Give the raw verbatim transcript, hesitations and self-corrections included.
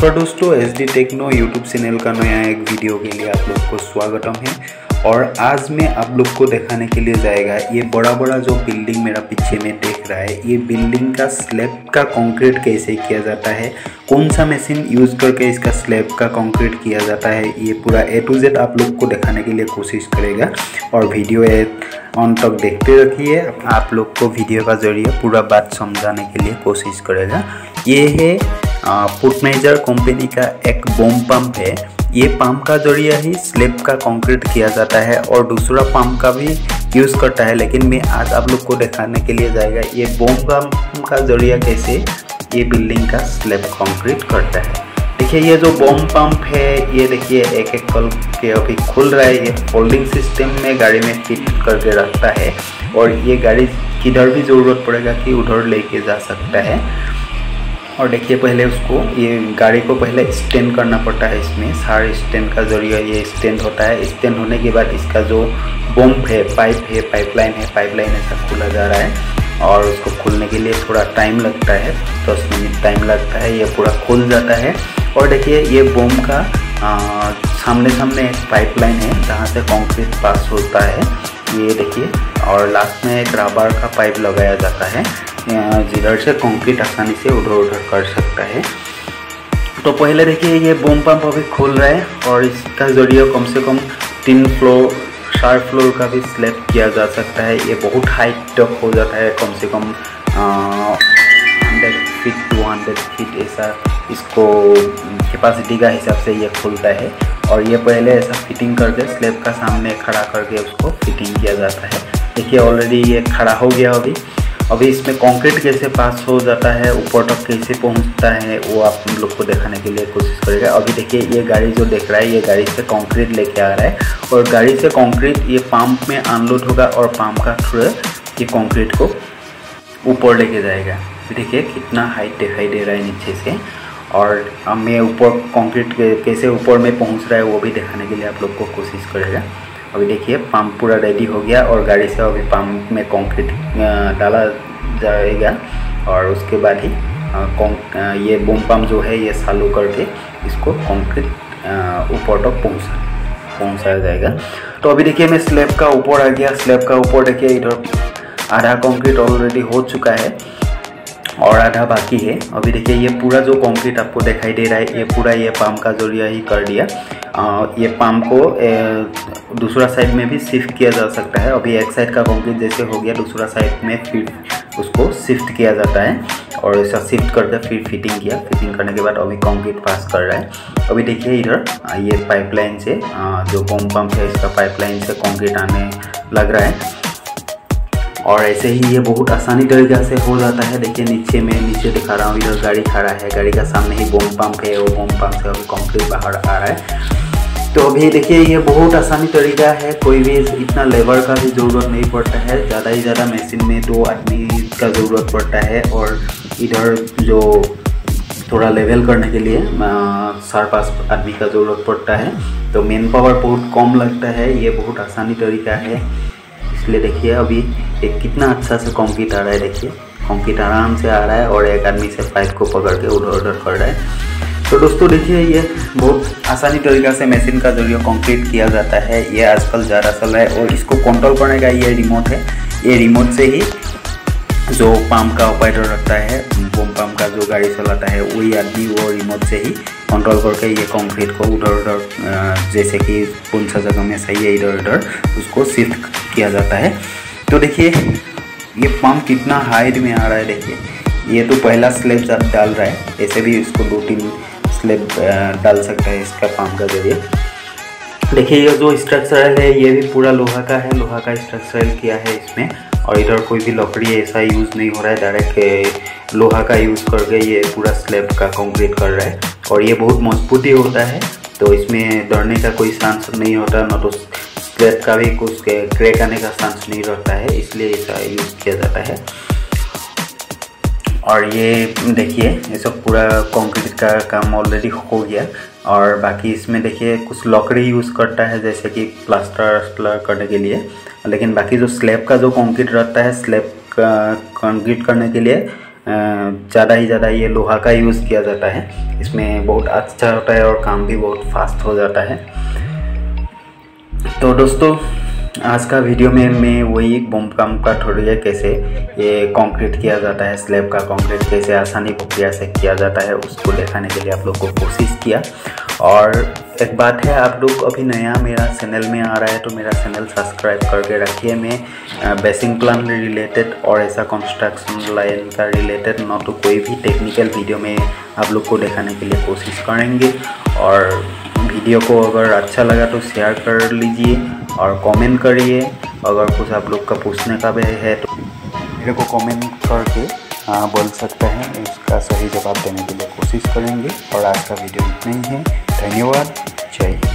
नमस्कार दोस्तों, S D Techno YouTube channel का नया एक वीडियो के लिए आप लोग को स्वागतम है। और आज मैं आप लोग को दिखाने के लिए जाएगा ये बड़ा बड़ा जो बिल्डिंग मेरा पीछे में देख रहा है, ये बिल्डिंग का स्लैब का कंक्रीट कैसे किया जाता है, कौन सा मशीन यूज़ करके इसका स्लैब का कंक्रीट किया जाता है, ये पूरा ए टू जेड आप लोग को दिखाने के लिए कोशिश करेगा। और वीडियो ऑन तक देखते रखिए, आप लोग को वीडियो का जरिए पूरा बात समझाने के लिए कोशिश करेगा। ये है पुटमेजर कंपनी का एक बम पंप है। ये पंप का जरिए ही स्लैब का कंक्रीट किया जाता है और दूसरा पंप का भी यूज़ करता है, लेकिन मैं आज आप लोग को दिखाने के लिए जाएगा ये बम पंप का जरिए कैसे ये बिल्डिंग का स्लैब कंक्रीट करता है। देखिए ये जो बम पंप है, ये देखिए एक एक कल के अभी खुल रहा है। ये फोल्डिंग सिस्टम में गाड़ी में फिट करके रखता है और ये गाड़ी किधर भी ज़रूरत पड़ेगा कि उधर लेके जा सकता है। और देखिए पहले उसको ये गाड़ी को पहले स्टैंड करना पड़ता है, इसमें सार स्टैंड का जरिए ये स्टैंड होता है। स्टैंड होने के बाद इसका जो बम्प है, पाइप है, पाइपलाइन है, पाइपलाइन ऐसा खुला जा रहा है और उसको खुलने के लिए थोड़ा टाइम लगता है, दस मिनट टाइम लगता है। ये पूरा खुल जाता है और देखिए ये बम का आ, सामने सामने एक पाइपलाइन है जहाँ से कंक्रीट पास होता है, ये देखिए। और लास्ट में एक रबर का पाइप लगाया जाता है जिधर से कंक्रीट आसानी से उधर उधर कर सकता है। तो पहले देखिए ये बम पंप अभी खोल रहा है और इसका जरिए कम से कम तीन फ्लोर चार फ्लोर का भी स्लैब किया जा सकता है। ये बहुत हाइट तक हो जाता है, कम से कम hundred feet to hundred feet ऐसा इसको कैपेसिटी का हिसाब से ये खुलता है। और ये पहले ऐसा फिटिंग करके स्लैब का सामने खड़ा करके उसको फिटिंग किया जाता है। देखिए ऑलरेडी ये खड़ा हो गया। अभी अभी इसमें कंक्रीट कैसे पास हो जाता है, ऊपर तक कैसे पहुंचता है, वो आप लोग को दिखाने के लिए कोशिश करेगा। अभी देखिए ये गाड़ी जो देख रहा है, ये गाड़ी से कंक्रीट लेके आ रहा है और गाड़ी से कंक्रीट ये पंप में अनलोड होगा और पंप का थ्रू ये कंक्रीट को ऊपर लेके जाएगा। देखिए कितना हाइट दिखाई दे रहा है नीचे से। और मैं ऊपर कंक्रीट कैसे ऊपर में पहुँच रहा है वो भी दिखाने के लिए आप लोग को कोशिश करेगा। अभी देखिए पंप पूरा रेडी हो गया और गाड़ी से अभी पंप में कंक्रीट डाला जाएगा और उसके बाद ही ये बम पंप जो है ये चालू करके इसको कंक्रीट ऊपर तक पहुँचा पहुँचाया जाएगा। तो अभी देखिए मैं स्लैब का ऊपर आ गया। स्लैब का ऊपर देखिए इधर आधा कंक्रीट ऑलरेडी हो चुका है और आधा बाकी है। अभी देखिए ये पूरा जो कंक्रीट आपको दिखाई दे रहा है, ये पूरा ये पंप का जरिए ही कर दिया। आ, ये पंप को ए, दूसरा साइड में भी शिफ्ट किया जा सकता है। अभी एक साइड का कंक्रीट जैसे हो गया, दूसरा साइड में फिर उसको शिफ्ट किया जाता है और ऐसा शिफ्ट करके फिर फिटिंग किया। फिटिंग करने के बाद अभी कंक्रीट पास कर रहा है। अभी देखिए इधर ये पाइपलाइन से जो बम पंप है इसका पाइपलाइन से कंक्रीट आने लग रहा है और ऐसे ही ये बहुत आसानी तरीक़ा से हो जाता है। देखिए नीचे में नीचे दिखा रहा हूँ, इधर गाड़ी खड़ा है, गाड़ी का सामने ही बम पंप है और बम पंप से अभी कंक्रीट बाहर आ रहा है। तो अभी देखिए ये बहुत आसानी तरीका है, कोई भी इतना लेबर का भी ज़रूरत नहीं पड़ता है। ज़्यादा ही ज़्यादा मशीन में दो आदमी का ज़रूरत पड़ता है और इधर जो थोड़ा लेवल करने के लिए चार पाँच आदमी का ज़रूरत पड़ता है। तो मेन पावर बहुत कम लगता है, ये बहुत आसानी तरीका है। इसलिए देखिए अभी एक कितना अच्छा से कंक्रीट आ रहा है। देखिए कंक्रीट आराम से आ रहा है और एक आदमी से पाइप को पकड़ के उधर उधर कर रहा है। तो दोस्तों देखिए ये बहुत आसानी तरीक़ा से मशीन का जरिए कंक्रीट किया जाता है। ये आजकल ज़्यादा चल रहा है और इसको कंट्रोल करने का ये रिमोट है। ये रिमोट से ही जो पंप का ऑपरेटर रखता है, बम पंप का जो गाड़ी चलाता है, वही आदमी वो रिमोट से ही कंट्रोल करके ये कंक्रीट को उधर उधर जैसे कि कौन सा जगह में सही है इधर उधर उसको शिफ्ट किया जाता है। तो देखिए ये पंप कितना हाइट में आ रहा है। देखिए ये तो पहला स्लैब डाल रहा है, ऐसे भी इसको दो तीन स्लैब डाल सकता है इसका पंप का जरिए। देखिए ये जो स्ट्रक्चरल है ये भी पूरा लोहा का है, लोहा का स्ट्रक्चरल किया है इसमें। और इधर कोई भी लकड़ी ऐसा यूज़ नहीं हो रहा है, डायरेक्ट लोहा का यूज़ करके ये पूरा स्लैब का कंक्रीट कर रहा है। और ये बहुत मजबूती होता है, तो इसमें डरने का कोई चांस नहीं होता, न तो स्लैब का भी कुछ क्रैक आने का चांस नहीं रहता है, इसलिए ऐसा यूज़ किया जाता है। और ये देखिए ये सब पूरा कंक्रीट का काम ऑलरेडी हो गया और बाकी इसमें देखिए कुछ लकड़ी यूज़ करता है जैसे कि प्लास्टर करने के लिए, लेकिन बाकी जो स्लैब का जो कंक्रीट रहता है, स्लैब का कंक्रीट करने के लिए ज़्यादा ही ज़्यादा ये लोहा का यूज़ किया जाता है। इसमें बहुत अच्छा होता है और काम भी बहुत फास्ट हो जाता है। तो दोस्तों आज का वीडियो में मैं वही बम काम का थोड़ी कैसे ये कंक्रीट किया जाता है, स्लैब का कंक्रीट कैसे आसानी प्रक्रिया से किया जाता है उसको दिखाने के लिए आप लोग को कोशिश किया। और एक बात है, आप लोग अभी नया मेरा चैनल में आ रहा है तो मेरा चैनल सब्सक्राइब करके रखिए। मैं बेसिंग प्लान रिलेटेड और ऐसा कंस्ट्रक्शन लाइन का रिलेटेड न तो कोई भी टेक्निकल वीडियो में आप लोग को दिखाने के लिए कोशिश करेंगे। और वीडियो को अगर अच्छा लगा तो शेयर कर लीजिए और कमेंट करिए। अगर कुछ आप लोग का पूछने का भी है तो मेरे को कमेंट करके हाँ बोल सकते हैं, इसका सही जवाब देने के लिए कोशिश करेंगे। और आज का वीडियो इतना ही है। धन्यवाद। जय हिंद।